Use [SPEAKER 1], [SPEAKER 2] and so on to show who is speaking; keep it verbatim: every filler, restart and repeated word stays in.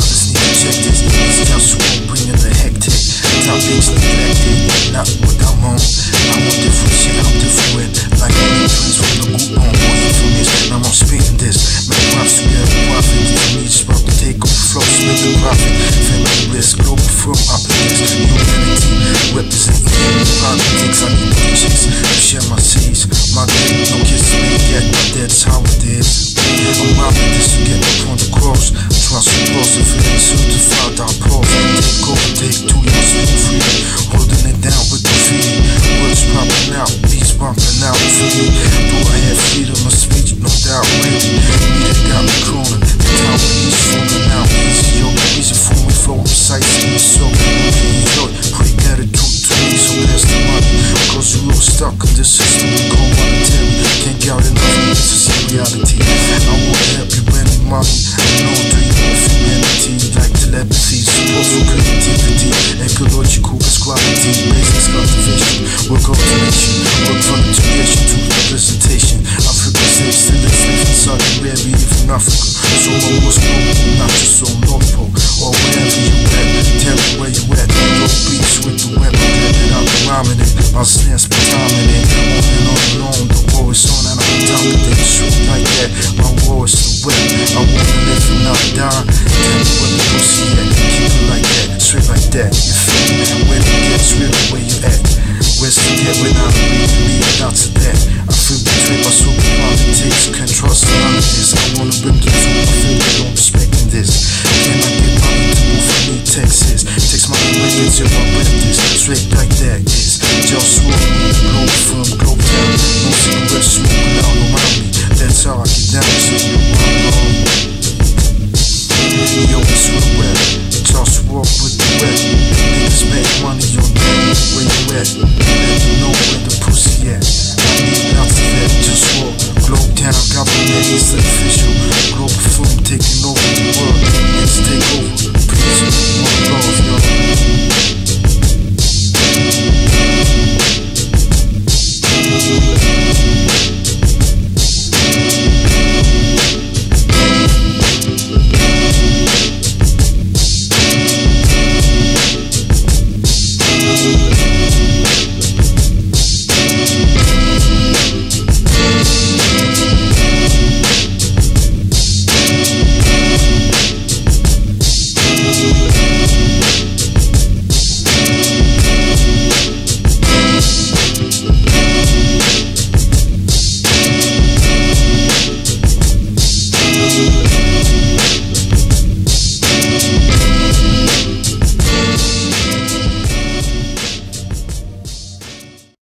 [SPEAKER 1] brothers need to check this. These JustWar bringing the hectic. Topics neglected, not what I'm on. I want different shit, I'm different. Like any twins from the group on. More information, I'm on spitting this. Make props together, profit. To me, just about to take over flow, split the profit. Family bliss, Globalfirm opposites. Humanity, representing politics. I need patience to share my seeds. My grave, no kiss to me yet, but that's how it is. I'm robbing this to get up on the cross. Trust the cross, if it ain't certified, I'll pause. Take over, take two years to free. Holding it down with the feet. Words popping out, beats bumping out. Free. Do I have freedom of speech? No doubt, really. Need it down the corner. The tower is falling out. Easy, yo, easy for me, flow precise. So, enjoy. Pre-attitude to me, so pass the money. Cause you're all stuck in this system. We go monetary. Can't get out enough, this is reality. I want to help you winning money. I know do you want humanity. Like telepathy, support for creativity. Ecological quality, basic cultivation, work automation, work from integration to representation. Africa safe, still enslaved in Southern Arabia from Africa. So my was global, not just on North Pole or wherever you at. Tell me where you at. Those beats with the weapon, and I'm rhyming it. My snares be timing it. On and on and on, the war is on and I'm on top of it. Straight like that, my war is the wet. I wanna live and not die. Tell me where the pussy at. Keep it like that, straight like that. You feel me? Where it gets real, where you at? Where's the get when I don't really leave out to that? I feel betrayed by so many politics. Can't trust none of this. I wanna bring the truth. I feel they don't respect this. Can I get money to move from me, Texas? Takes my way, it's your